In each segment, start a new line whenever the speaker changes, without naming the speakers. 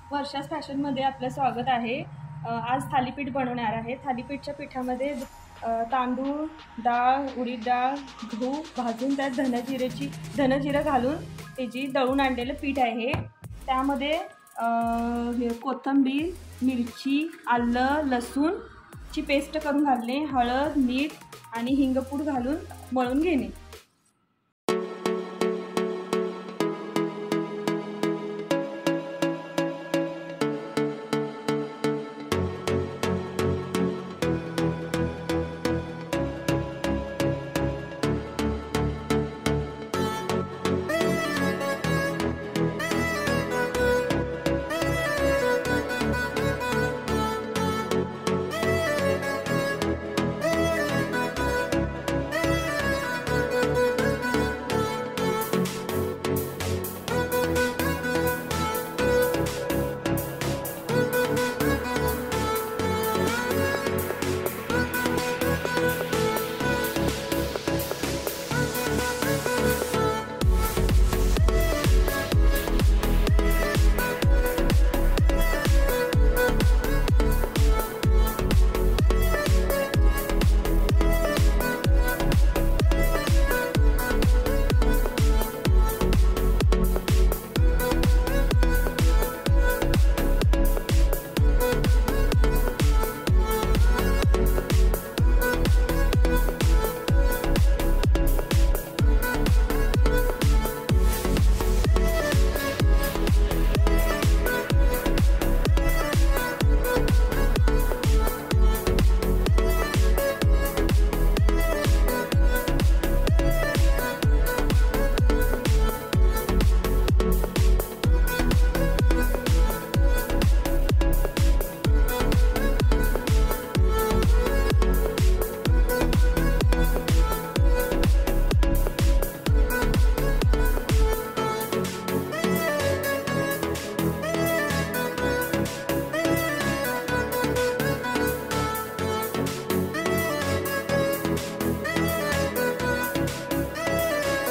वर्षास फॅशनमध्ये आपलं स्वागत आहे। आज थालीपीठ बनवणार आहे। थालीपीठच्या पिठामध्ये तांदूळ, डाळ, उडीद डाळ, गहू भाजून त्यात धनजिरं घालून त्याची दळून आणलेलं पीठ आहे। त्यामध्ये कोथिंबीर, मिरची, आलं, लसूणची पेस्ट करून घालणे, हळद, मीठ आणि हिंगपूड घालून मळून घेणे।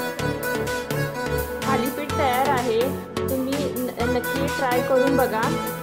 थालीपीठ तयार आहे। तुम्ही नक्की ट्राय करून बघा।